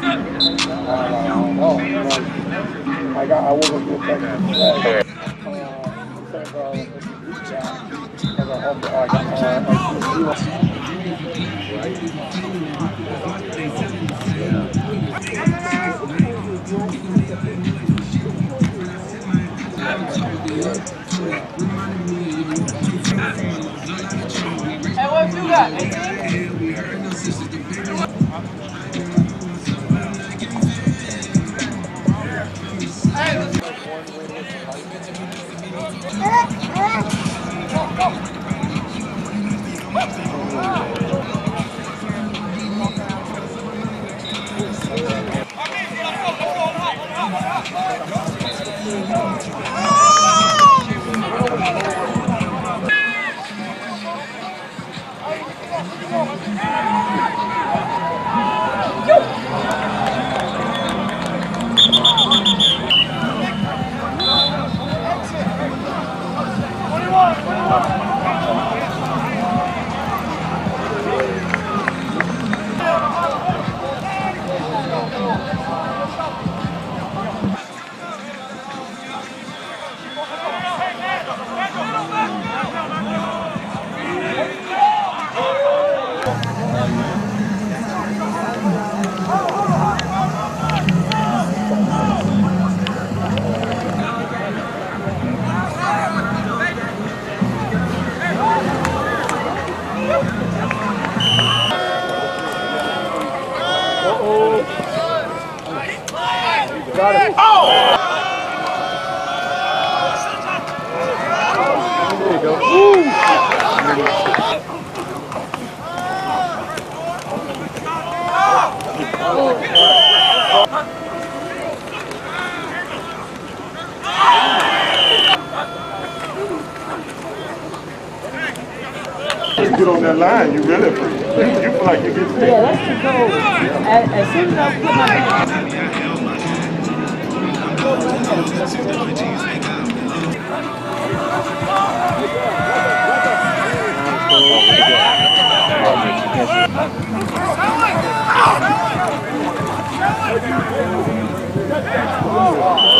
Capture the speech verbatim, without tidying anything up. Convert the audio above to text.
no, I got, I wasn't good today. Hey, what you got? eighteen? Hey, let's go. Got it. Oh! There you go. Woo! You get on that line, you really you feel like you get sick. Yeah, that's too cold. As, as soon as I put my hand. Oh,